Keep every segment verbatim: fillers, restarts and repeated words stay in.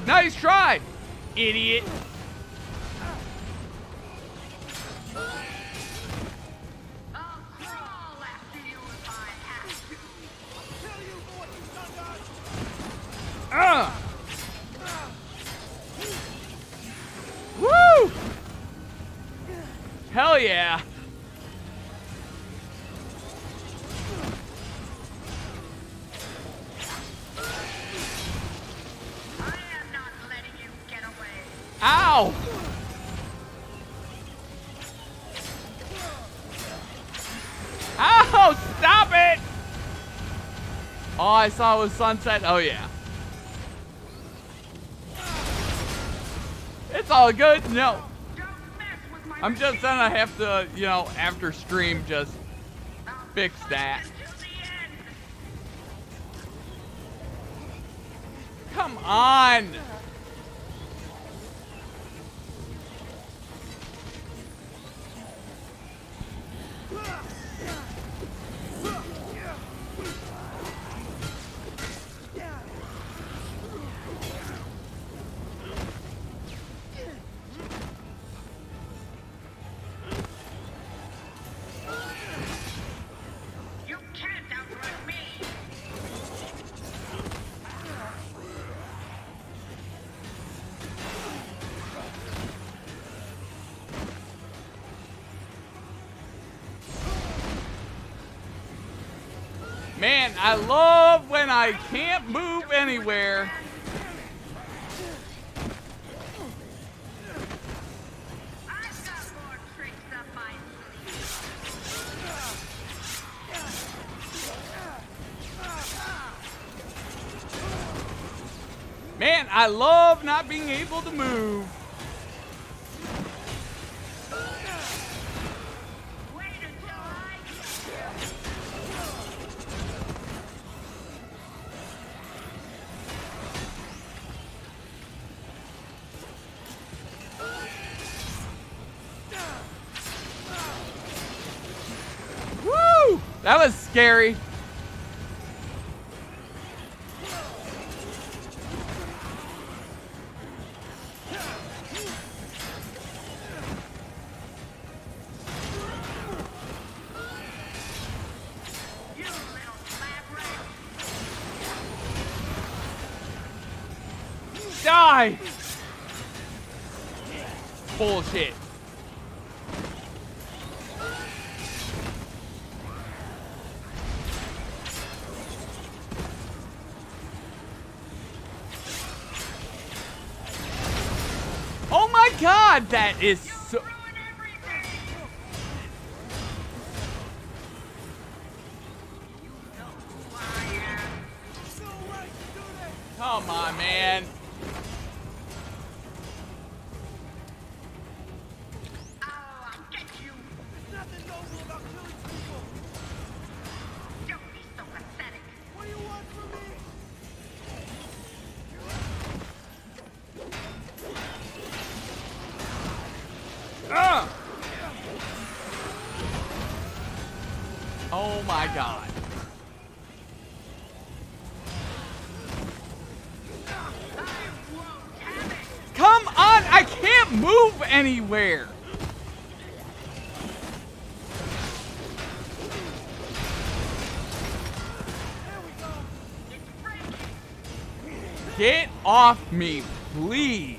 Nice try, idiot. Uh. Woo! Hell yeah. I am not letting you get away. Ow! Ow! Stop it! Oh, I saw it was sunset. Oh, yeah. It's all good. No. I'm just gonna have to, you know, after stream, just fix that. Come on! Man, I love when I can't move anywhere. I've got more tricks up my sleeve. Man, I love not being able to move. That was scary. Die! Bullshit. Oh my god, that is so... Come on, man. Uh. Oh my god. Come on, I can't move anywhere. Get off me, please.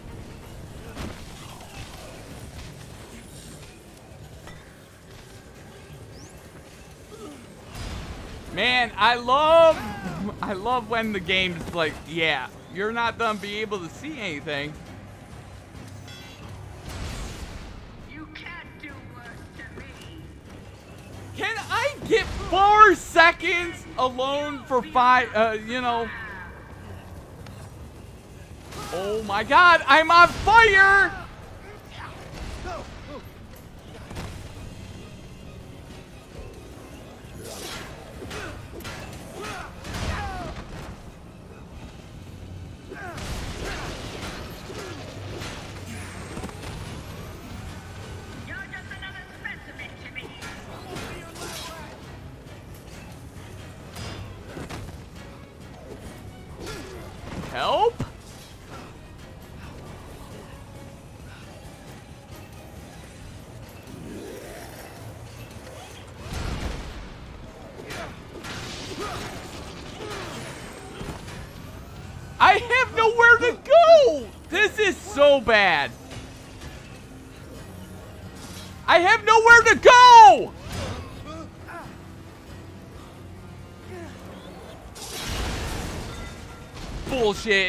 Man, I love, I love when the game's like, yeah, you're not gonna be able to see anything. You can't do worse to me. Can I get four seconds alone for five, uh, you know? Oh my god, I'm on fire! Help? I have nowhere to go! This is so bad. I have nowhere to go! Bullshit.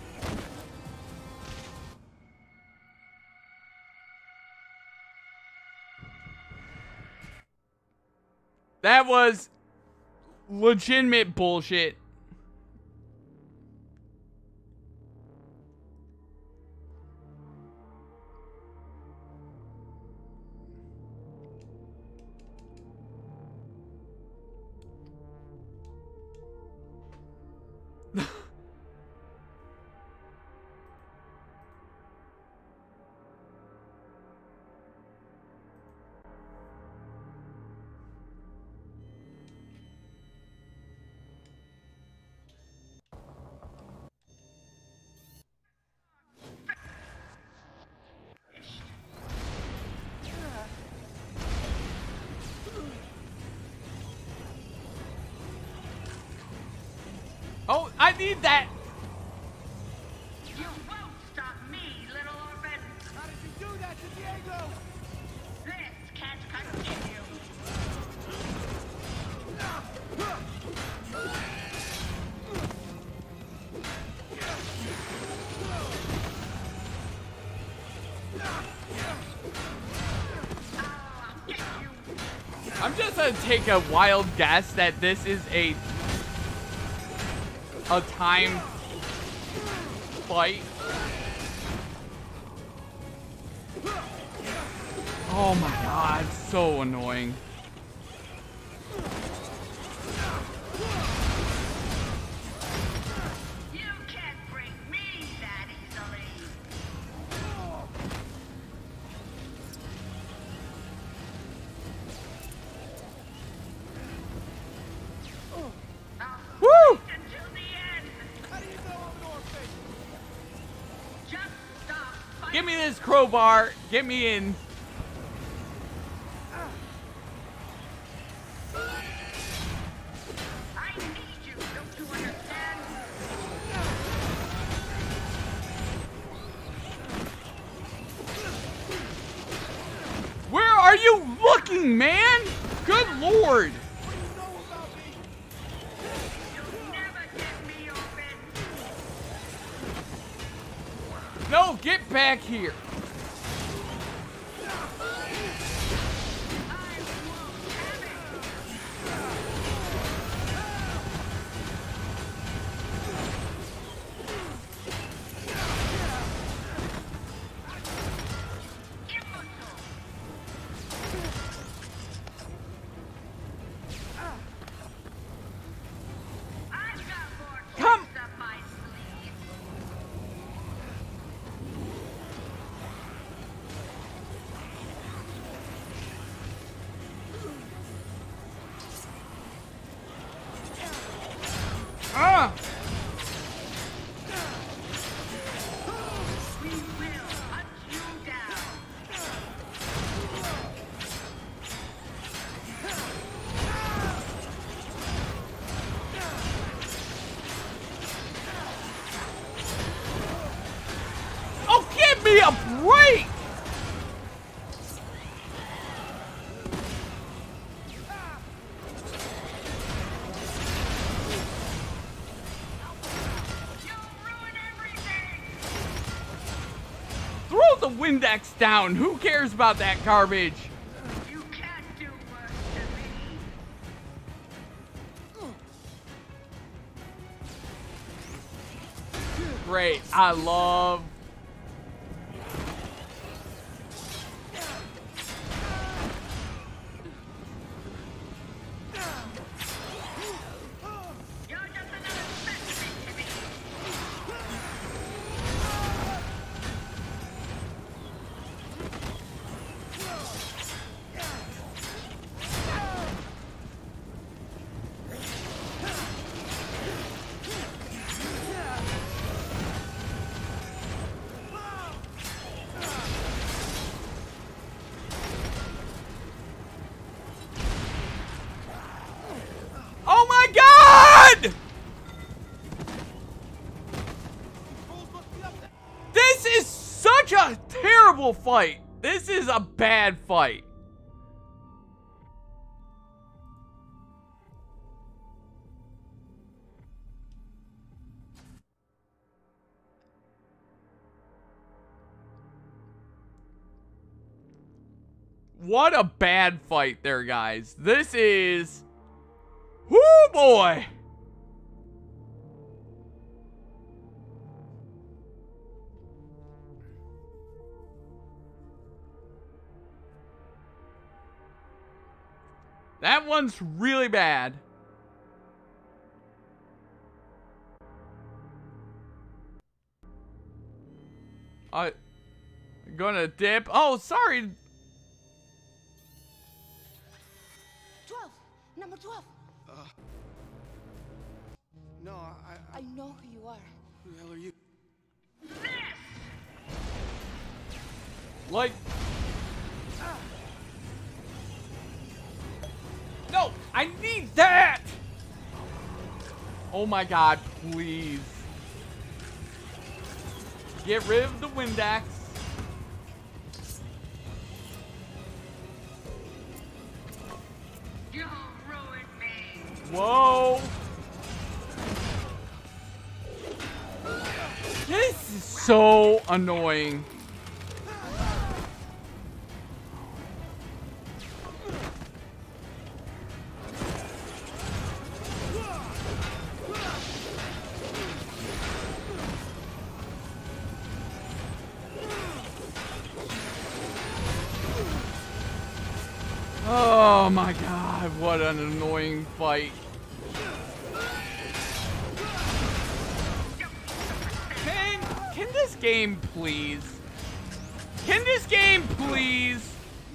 That was legitimate bullshit. Oh, I need that. You won't stop me, little orphan. How did you do that to Diego? This can't continue. I'll get you. I'm just gonna take a wild guess that this is a a time fight. Oh my god, so annoying. You can't break me that easily. Woo! Until the end. How do you know I'm an orphan? Just stop fighting. Give me this crowbar. Get me in. I need you, don't you understand? Where are you looking, man? Good lord. You'll never get me open. No, get back here. I won't have it. I've got more Come. tricks up my sleeve. Ah! We will hunt you down. Oh, give me a break! You'll ruin everything. Throw the Windex down. Who cares about that garbage? You can't do worse to me. Great. I love. You're just another specimen to me. terrible fight. This is a bad fight. What a bad fight there, guys. This is... Whoo, boy! That one's really bad. I... I'm gonna dip. Oh, sorry. twelve. Number twelve. Uh, no, I, I... I know who you are. Who the hell are you? Like... No! I need that! Oh my god, please. Get rid of the Windex. You ruined me. Whoa! This is so annoying. Oh my god, what an annoying fight. Can, can this game please? Can this game please?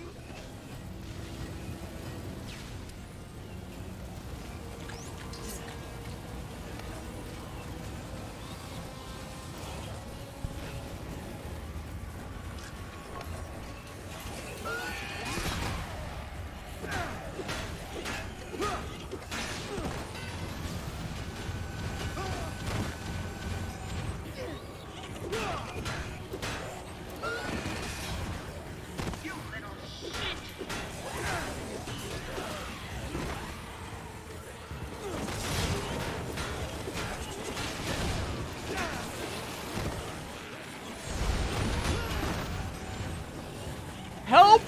Help!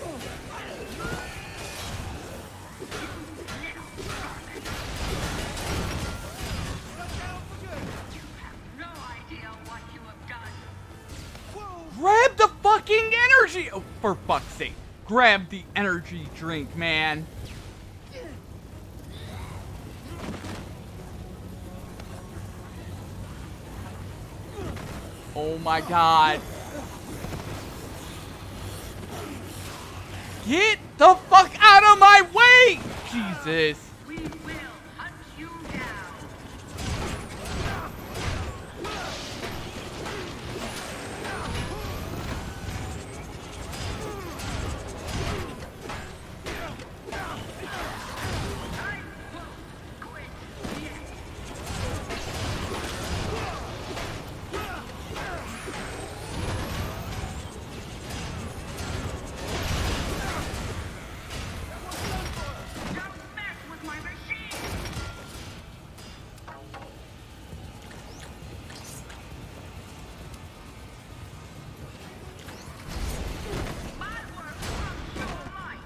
No idea what you have done. Grab the fucking energy! Oh, for fuck's sake. Grab the energy drink, man. Oh my god. Get the fuck out of my way! Jesus. We will hunt you down. I won't quit yet. Don't mess with my machine. My work won't show light.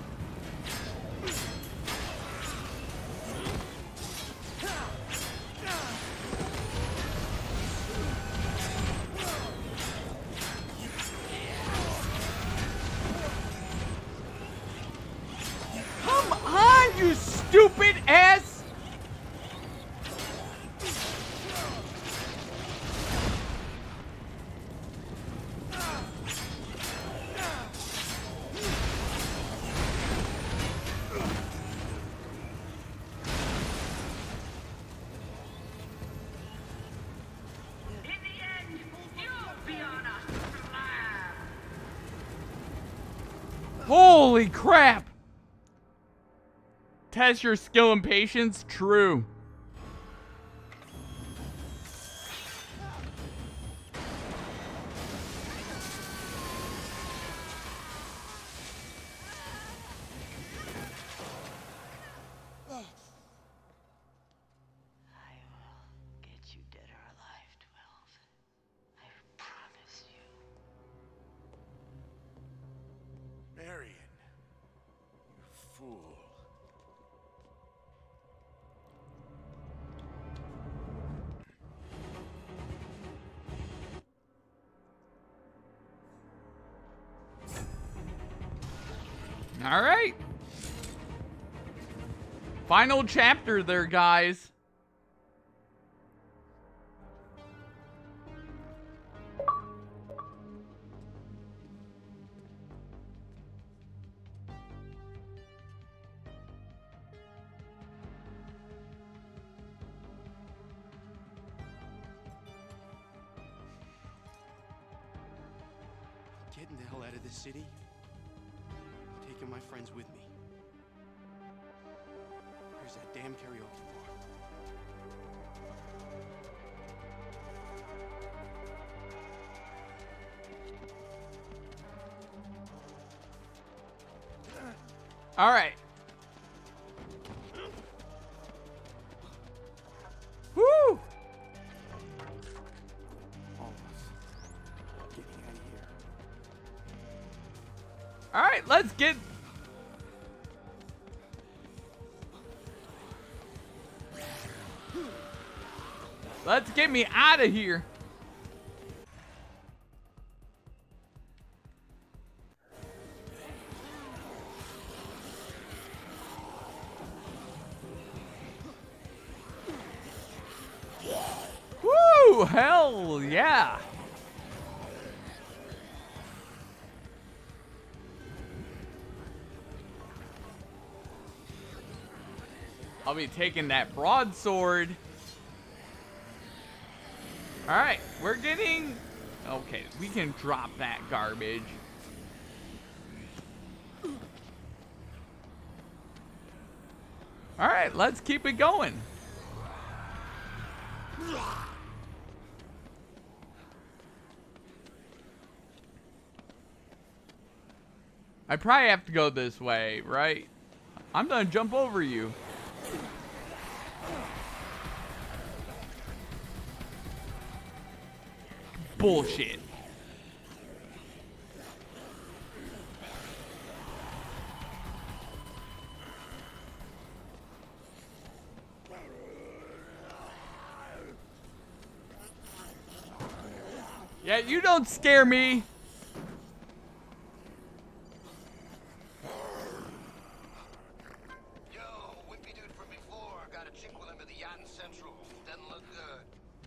Come on, you stupid ass! In the end, you'll be on a slab. Holy crap! Test your skill and patience? True. fool. All right. Final chapter there, guys. Getting the hell out of this city. Taking my friends with me. Here's that damn karaoke bar. All right. Woo! All of us. Getting out of here. All right, let's get. Let's get me out of here. Woo! Hell yeah! I'll be taking that broadsword. Alright, we're getting... Okay, we can drop that garbage. Alright, let's keep it going. I probably have to go this way, right? I'm gonna jump over you. Bullshit. Yeah, you don't scare me. Yo, whippy dude from before. Got a chick with him at the yacht in Central. Doesn't look good.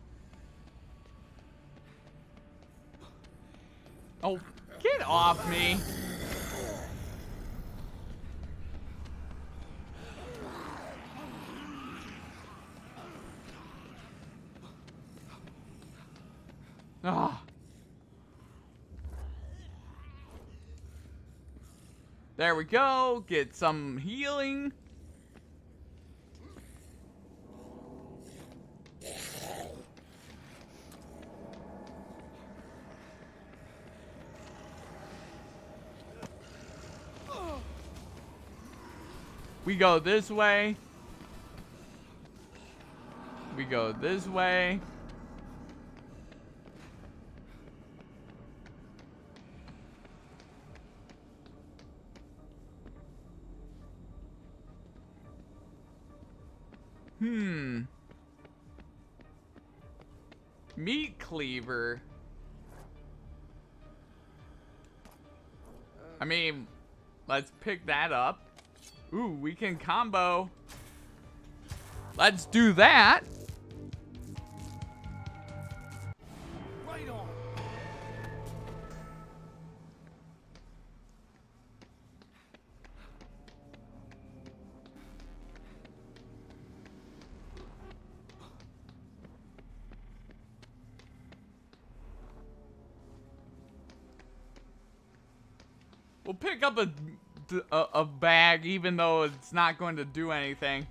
Oh, get off me. Ah. There we go. Get some healing. We go this way. We go this way. Hmm. Meat cleaver. I mean, let's pick that up. Ooh, we can combo. Let's do that. Right on. We'll pick up a, a, a bag even though it's not going to do anything.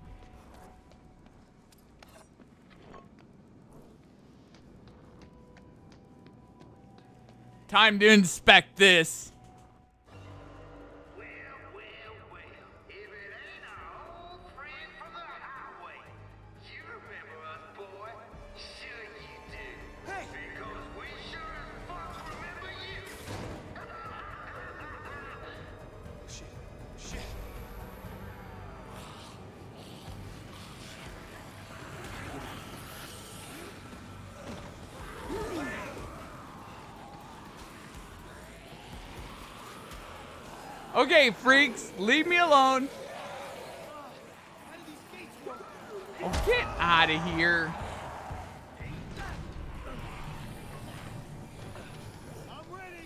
Time to inspect this. Well, well, well. If it ain't our old friend from the highway. You remember us, boy? Sure you do. Hey! Because we sure as fuck remember you. Shit. Shit. Okay, freaks, leave me alone. Oh, get out of here. I'm ready.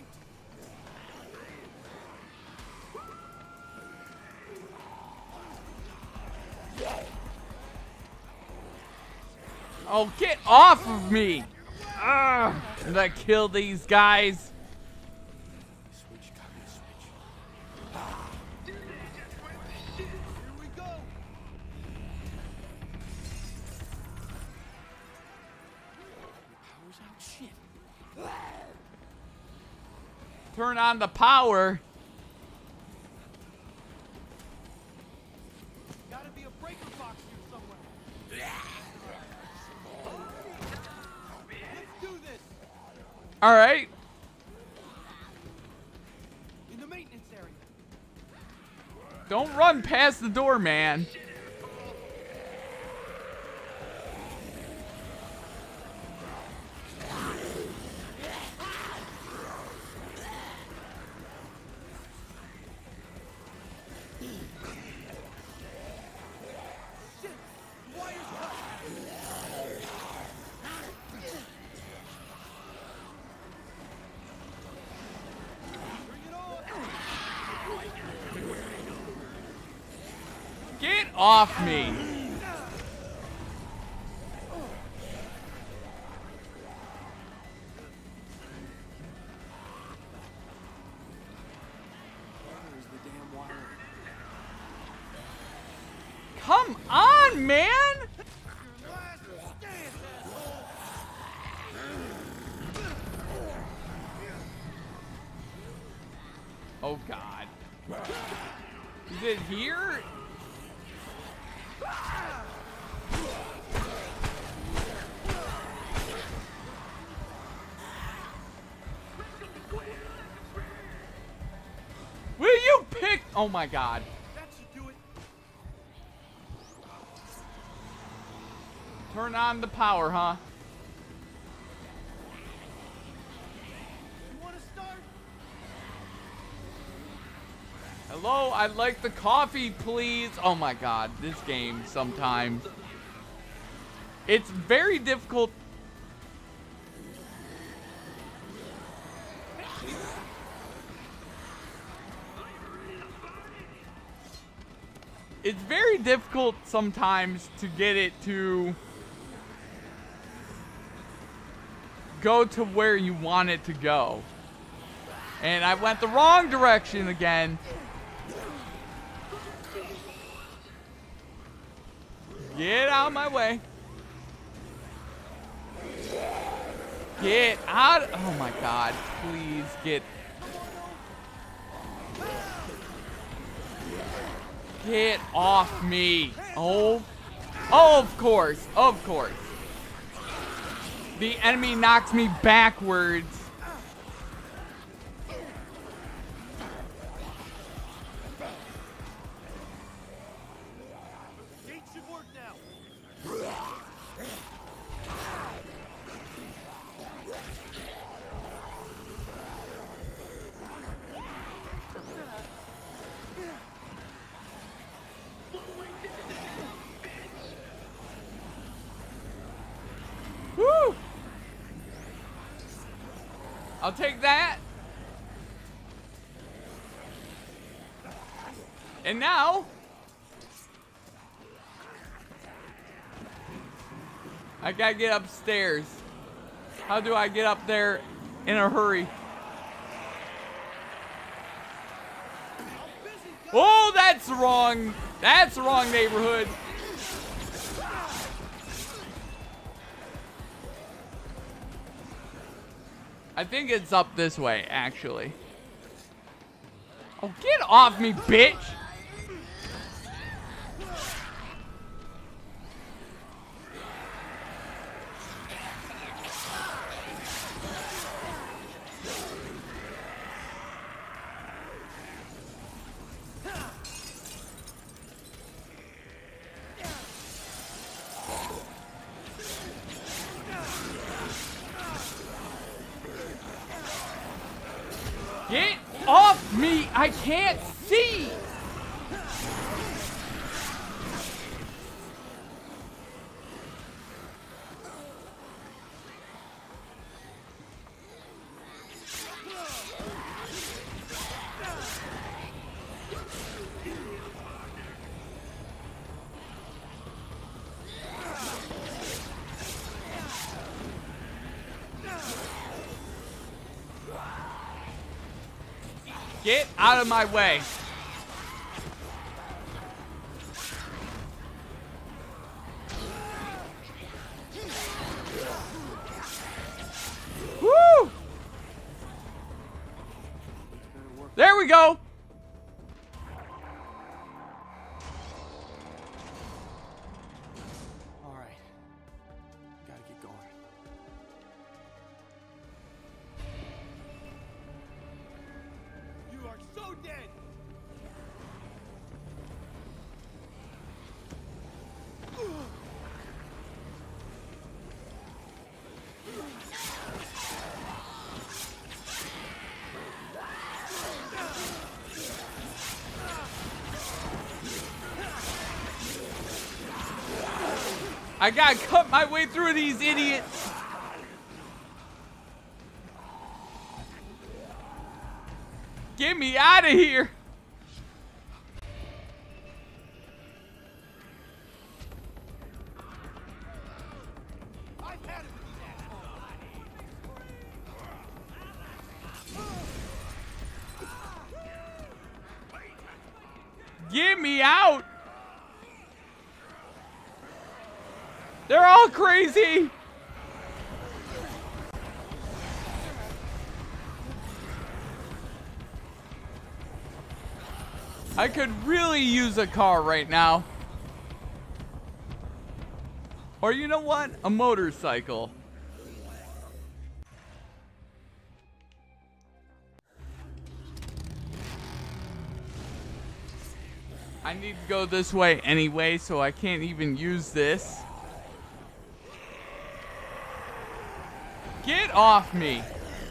Oh, get off of me. Ugh. Did I kill these guys? Switch, copy the switch. Here we go. Power's out. Shit. Turn on the power. Gotta be a breaker box here somewhere. Let's do this. All right. In the maintenance area. Don't run past the door, man. Shit. The wire's cut. Bring it on. Get off me. There's the damn wire. Come on, man. Your last stand, asshole. Oh, God. Is it here? Will you pick? Oh, my God. That should do it. Turn on the power, huh? You want to start? Hello, I'd like the coffee, please. Oh my God, this game sometimes. It's very difficult. It's very difficult sometimes to get it to go to where you want it to go. And I went the wrong direction again. Get out of my way. Get out. Oh my God. Please get. Get off me. Oh. Oh, of course. Of course. The enemy knocks me backwards. Gate should work now. Woo! I'll take that. And now, I gotta get upstairs. How do I get up there in a hurry? Oh, that's wrong. That's the wrong neighborhood. I think it's up this way, actually. Oh, get off me, bitch! Get off me! I can't see. Get out of my way. Woo! There we go. All right. Gotta get going. You are so dead! I gotta cut my way through these idiots. Get me out of here. I've had it with these assholes. Get me out. They're all crazy. I could really use a car right now. Or you know what? A motorcycle. I need to go this way anyway, so I can't even use this. Get off me.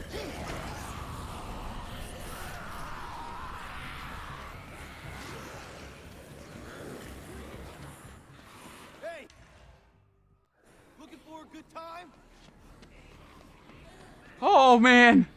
Hey! Looking for a good time? Oh, man.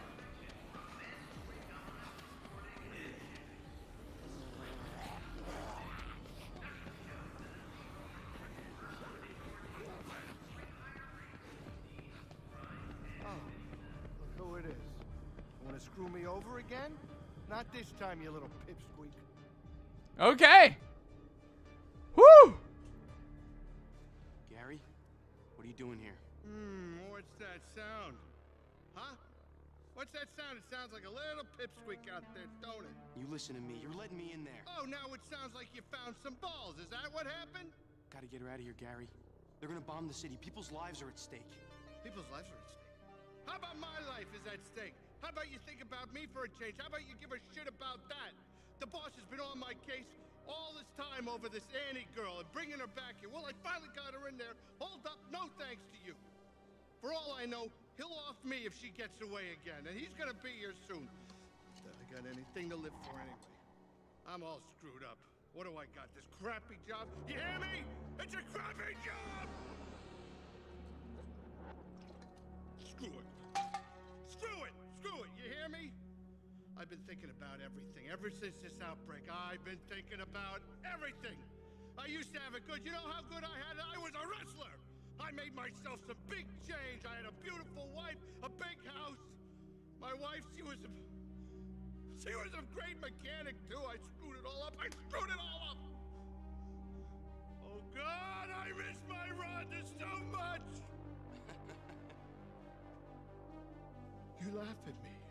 Who it is? Want to screw me over again? Not this time, you little pipsqueak. Okay. Woo! Gary, what are you doing here? Hmm, what's that sound? Huh? What's that sound? It sounds like a little pipsqueak out there, don't it? You listen to me. You're letting me in there. Oh, now it sounds like you found some balls. Is that what happened? Gotta get her out of here, Gary. They're gonna bomb the city. People's lives are at stake. People's lives are at stake. How about my life is at stake? How about you think about me for a change? How about you give a shit about that? The boss has been on my case all this time over this Annie girl and bringing her back here. Well, I finally got her in there. Hold up, no thanks to you. For all I know, he'll off me if she gets away again, and he's gonna be here soon. I got anything to live for anyway. I'm all screwed up. What do I got? This crappy job? You hear me? It's a crappy job! Screw it. Screw it! Screw it! You hear me? I've been thinking about everything. Ever since this outbreak, I've been thinking about everything. I used to have it good. You know how good I had it? I was a wrestler! I made myself some big change. I had a beautiful wife, a big house. My wife, she was a... She was a great mechanic, too. I screwed it all up. I screwed it all up! Oh, God, I miss my Rhonda so much! You laugh at me.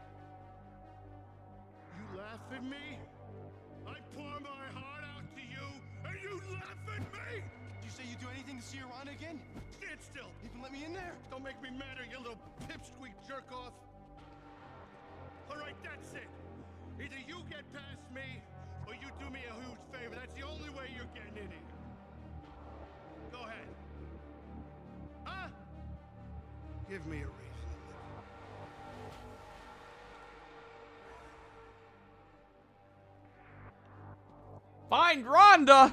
You laugh at me? I pour my heart out to you, and you laugh at me? Did you say you'd do anything to see her on again? Stand still. You can let me in there. Don't make me madder, you little pipsqueak jerk-off. All right, that's it. Either you get past me, or you do me a huge favor. That's the only way you're getting in here. Go ahead. Huh? Give me a reason. to live. Find Rhonda.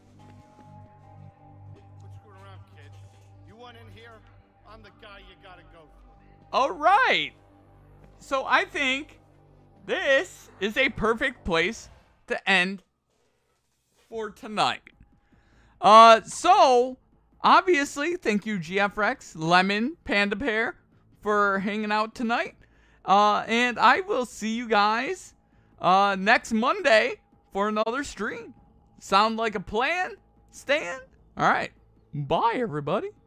Quit screwing around, kid. You want in here? I'm the guy you gotta go for. All right. So I think this is a perfect place to end for tonight. Uh, so obviously, thank you, G F Rex, Lemon, Panda Pear, for hanging out tonight. Uh, and I will see you guys uh next Monday for another stream. Sound like a plan, Stan? All right. Bye, everybody.